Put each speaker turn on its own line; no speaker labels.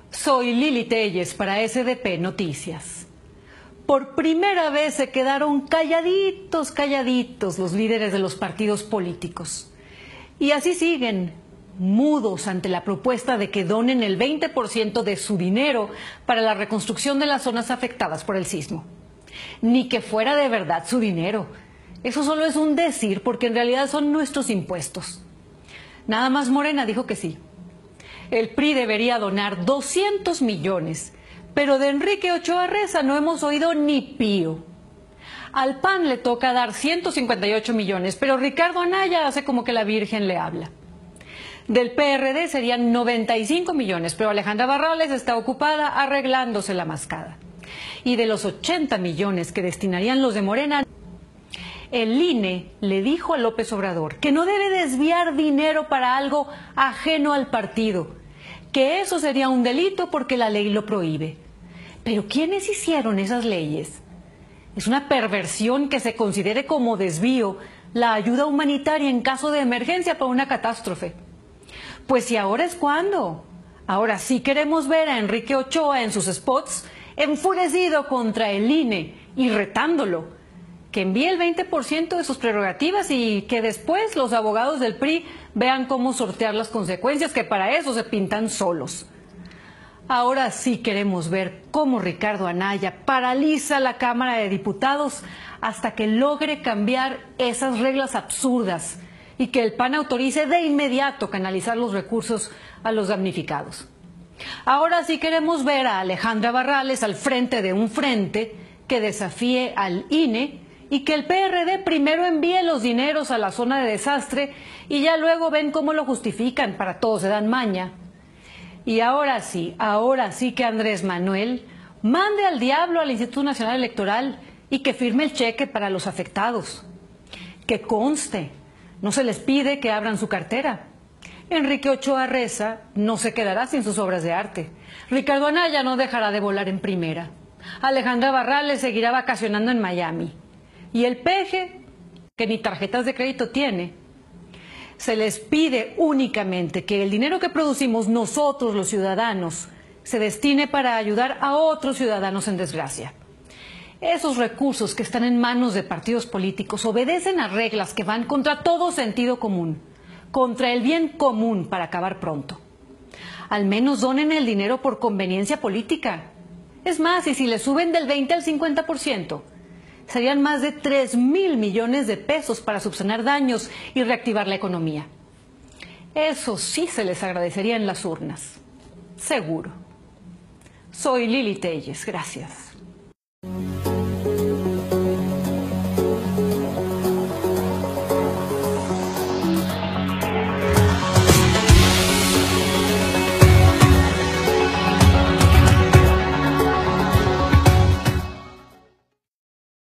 Soy Lili Telles para SDP Noticias. Por primera vez se quedaron calladitos los líderes de los partidos políticos. Y así siguen, mudos ante la propuesta de que donen el 20% de su dinero para la reconstrucción de las zonas afectadas por el sismo. Ni que fuera de verdad su dinero. Eso solo es un decir porque en realidad son nuestros impuestos. Nada más Morena dijo que sí. El PRI debería donar 200 millones, pero de Enrique Ochoa Reza no hemos oído ni pío. Al PAN le toca dar 158 millones, pero Ricardo Anaya hace como que la Virgen le habla. Del PRD serían 95 millones, pero Alejandra Barrales está ocupada arreglándose la mascada. Y de los 80 millones que destinarían los de Morena, el INE le dijo a López Obrador que no debe desviar dinero para algo ajeno al partido, que eso sería un delito porque la ley lo prohíbe. Pero ¿quiénes hicieron esas leyes? Es una perversión que se considere como desvío la ayuda humanitaria en caso de emergencia por una catástrofe. Pues si ahora es cuando. Ahora sí queremos ver a Enrique Ochoa en sus spots enfurecido contra el INE y retándolo. Que envíe el 20% de sus prerrogativas y que después los abogados del PRI vean cómo sortear las consecuencias, que para eso se pintan solos. Ahora sí queremos ver cómo Ricardo Anaya paraliza la Cámara de Diputados hasta que logre cambiar esas reglas absurdas y que el PAN autorice de inmediato canalizar los recursos a los damnificados. Ahora sí queremos ver a Alejandra Barrales al frente de un frente que desafíe al INE y que el PRD primero envíe los dineros a la zona de desastre y ya luego ven cómo lo justifican, para todos se dan maña. Y ahora sí que Andrés Manuel mande al diablo al Instituto Nacional Electoral y que firme el cheque para los afectados. Que conste, no se les pide que abran su cartera. Enrique Ochoa Reza no se quedará sin sus obras de arte. Ricardo Anaya no dejará de volar en primera. Alejandra Barrales seguirá vacacionando en Miami. Y el peje, que ni tarjetas de crédito tiene, se les pide únicamente que el dinero que producimos nosotros los ciudadanos se destine para ayudar a otros ciudadanos en desgracia. Esos recursos que están en manos de partidos políticos obedecen a reglas que van contra todo sentido común, contra el bien común para acabar pronto. Al menos donen el dinero por conveniencia política. Es más, y si le suben del 20 al 50%, serían más de 3.000 millones de pesos para subsanar daños y reactivar la economía. Eso sí se les agradecería en las urnas. Seguro. Soy Lili Telles. Gracias.